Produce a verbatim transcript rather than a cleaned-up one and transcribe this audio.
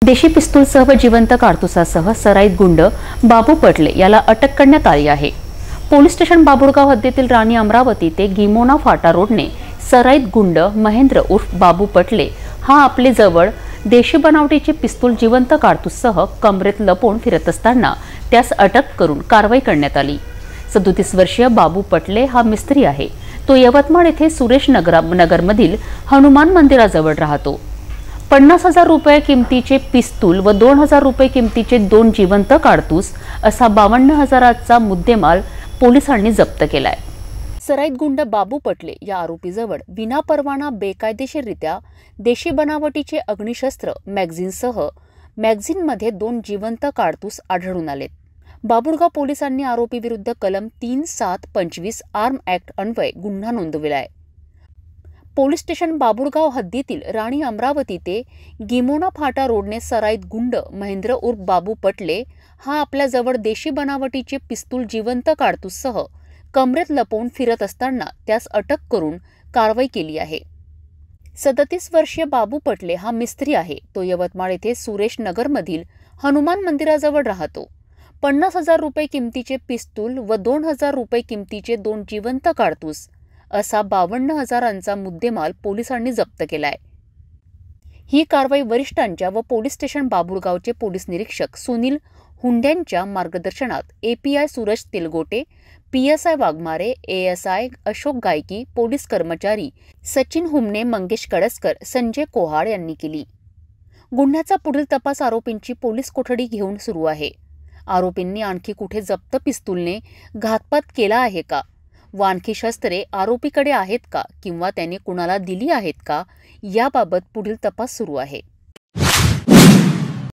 देशी पिस्तूलसह व जिवंत कारतुसासह सराईत गुंड बाबू पटले याला अटक करण्यात आली आहे। पोलीस स्टेशन बाबुळगाव हद्दीतील राणी अमरावती ते गिमोना फाटा रोडने सराईत गुंड महेंद्र उर्फ बाबू पटले हा आपले जवळ देशी बनावटीचे पिस्तूल जिवंत कारतूससह कमरेत लपवून फिरत असताना त्यास अटक करून कारवाई करण्यात आली। सदोतीस वर्षीय बाबू पटले हा मिस्त्री आहे। तो यवतमाळ येथे सुरेश नगर नगरमधील हनुमान मंदिराजवळ राहतो। पन्नास हजार रुपये किमतीचे पिस्तूल व दोन हजार रुपये किमतीचे दोन जिवंत कारतूस असा बावन्न हजाराचा मुद्देमाल पोलिसांनी जप्त केलाय। सराईत गुंड बाबू पटले या आरोपीजवळ विनापरवाना बेकायदेशीररित्या देशी बनावटीचे अग्निशस्त्र मॅगझिनसह मॅगझिनमध्ये दोन जिवंत कारतूस आढळून आलेत। बाबुळगाव पोलिसांनी आरोपीविरुद्ध कलम तीन सात पंचवीस आर्म ॲक्ट अन्वये गुन्हा नोंदविलाय। पोलीस स्टेशन बाबुळगाव हद्दीतील राणी अमरावती ते गिमोना फाटा रोडने सराईत गुंड महेंद्र उर्फ बाबू पटले हा आपल्या जवळ देशी बनावटीचे पिस्तूल जिवंत कारतूससह कमरेत लपवून फिरत असताना त्यास अटक करून कारवाई केली आहे। सदतीस वर्षीय बाबू पटले हा मिस्त्री आहे। तो यवतमाळ येथे सुरेश नगरमधील हनुमान मंदिराजवळ राहतो। पन्नास हजार रुपये किमतीचे पिस्तूल व दोन हजार रुपये किमतीचे दोन जिवंत कारतूस असा बावन्न हजारांचा मुद्देमाल पोलिसांनी जप्त केलाय। ही कारवाई वरिष्ठांच्या व पोलीस स्टेशन बाबुळगावचे पोलीस निरीक्षक सुनील हुंड्यांच्या मार्गदर्शनात API Suraj Telgote, PSI Waghmare, ASI Ashok Gayki, police कर्मचारी सचिन हुमने, मंगेश कळसकर, संजय कोहाड यांनी केली। गुन्ह्याचा पुढील तपास आरोपींची पोलीस कोठडी घेऊन सुरू आहे। आरोपींनी आणखी कुठे जप्त पिस्तूलने घातपात केला आहे का व आणखी शस्त्रे आरोपीकडे आहेत का किंवा त्याने कुणाला दिली आहेत का याबाबत पुढील तपास सुरू आहे।